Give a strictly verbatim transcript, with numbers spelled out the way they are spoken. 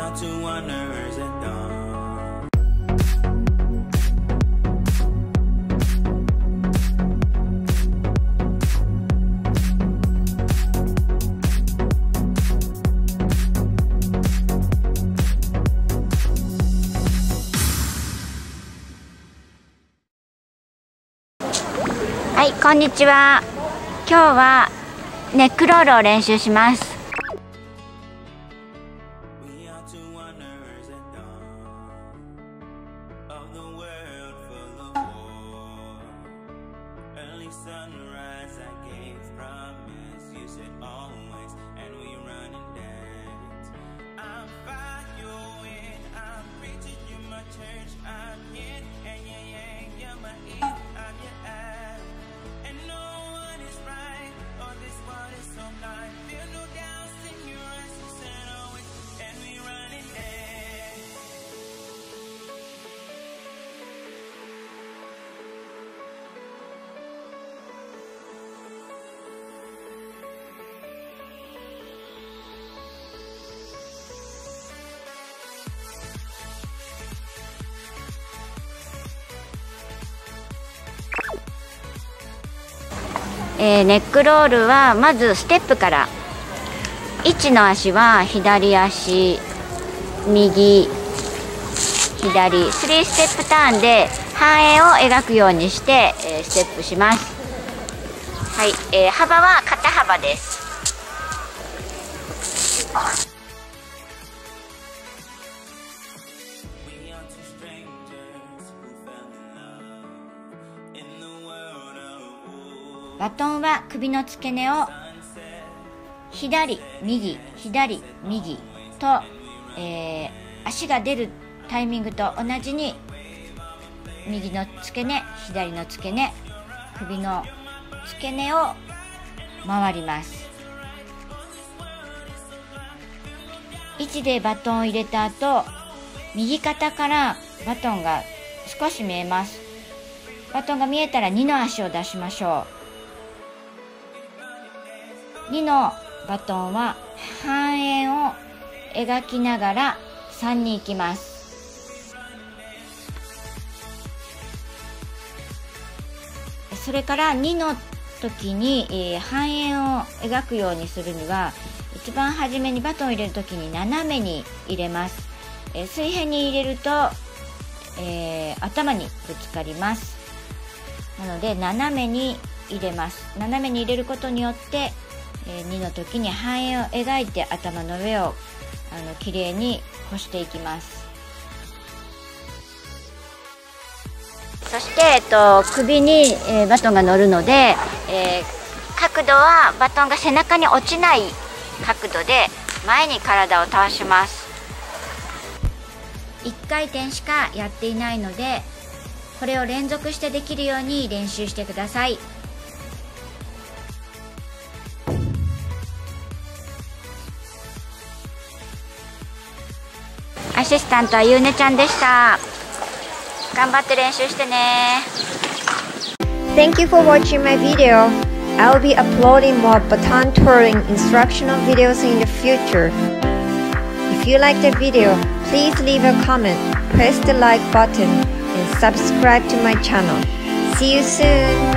はい、こんにちは。今日はネックロールを練習します。えー、ネックロールはまずステップから。いちの足は左足、右、左、スリーステップターンで半円を描くようにして、えー、ステップします。はい、えー、幅は肩幅です。バトンは首の付け根を左、右、左、右と、えー、足が出るタイミングと同じに右の付け根、左の付け根、首の付け根を回ります。位置でバトンを入れた後、右肩からバトンが少し見えます。バトンが見えたらにの足を出しましょう。にのバトンは半円を描きながらさんに行きます。それからにの時に、えー、半円を描くようにするには、一番初めにバトンを入れる時に斜めに入れます。えー、水平に入れると、えー、頭にぶつかります。なので斜めに入れます。斜めに入れることによってにの時に半円を描いて頭の上をあの綺麗に干していきます。そして、えっと、首に、えー、バトンが乗るので、えー、角度はバトンが背中に落ちない角度で前に体を倒します。いっかい転しかやっていないので、これを連続してできるように練習してください。アシスタントはゆうねちゃんでした。頑張って練習してね。 Thank you for watching my video. I'll be uploading more baton twirling instructional videos in the future. If you like the video, please leave a comment, press the like button, and subscribe to my channel. See you soon!